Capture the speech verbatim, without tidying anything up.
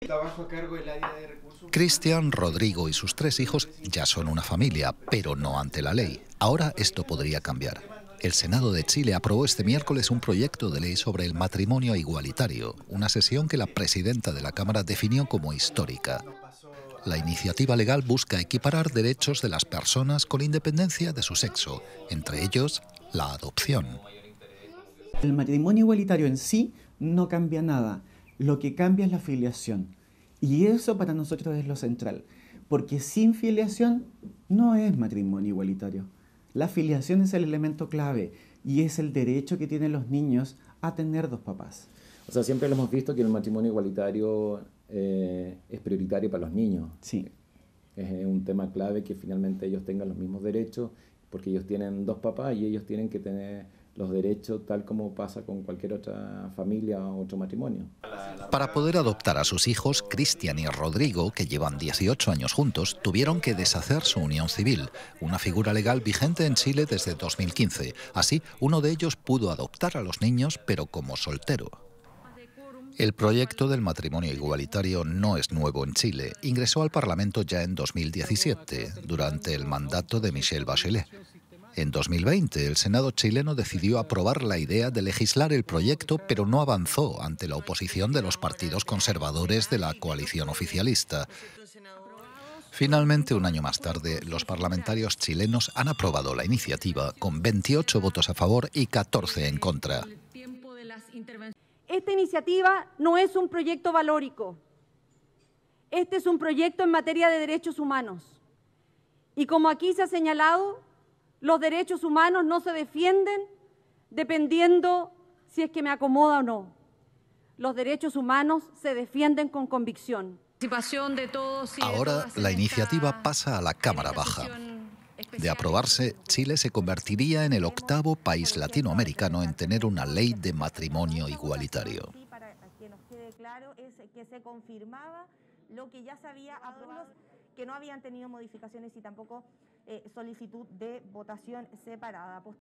Trabajo a cargo del área de recursos. Cristian, Rodrigo y sus tres hijos ya son una familia, pero no ante la ley. Ahora esto podría cambiar. El Senado de Chile aprobó este miércoles un proyecto de ley sobre el matrimonio igualitario, una sesión que la presidenta de la Cámara definió como histórica. La iniciativa legal busca equiparar derechos de las personas con independencia de su sexo, entre ellos la adopción. El matrimonio igualitario en sí no cambia nada, lo que cambia es la filiación. Y eso para nosotros es lo central, porque sin filiación no es matrimonio igualitario. La filiación es el elemento clave y es el derecho que tienen los niños a tener dos papás. O sea, siempre lo hemos visto que el matrimonio igualitario eh, es prioritario para los niños. Sí. Es un tema clave que finalmente ellos tengan los mismos derechos, porque ellos tienen dos papás y ellos tienen que tener los derechos tal como pasa con cualquier otra familia o otro matrimonio. Para poder adoptar a sus hijos, Cristian y Rodrigo, que llevan dieciocho años juntos, tuvieron que deshacer su unión civil, una figura legal vigente en Chile desde dos mil quince. Así, uno de ellos pudo adoptar a los niños, pero como soltero. El proyecto del matrimonio igualitario no es nuevo en Chile. Ingresó al Parlamento ya en dos mil diecisiete, durante el mandato de Michelle Bachelet. En dos mil veinte, el Senado chileno decidió aprobar la idea de legislar el proyecto, pero no avanzó ante la oposición de los partidos conservadores de la coalición oficialista. Finalmente, un año más tarde, los parlamentarios chilenos han aprobado la iniciativa con veintiocho votos a favor y catorce en contra. Esta iniciativa no es un proyecto valórico. Este es un proyecto en materia de derechos humanos. Y como aquí se ha señalado, los derechos humanos no se defienden dependiendo si es que me acomoda o no. Los derechos humanos se defienden con convicción. Ahora la iniciativa pasa a la Cámara Baja. De aprobarse, Chile se convertiría en el octavo país latinoamericano en tener una ley de matrimonio igualitario. Para que nos quede claro, es que se confirmaba lo que ya se había aprobado, que no habían tenido modificaciones y tampoco eh, solicitud de votación separada.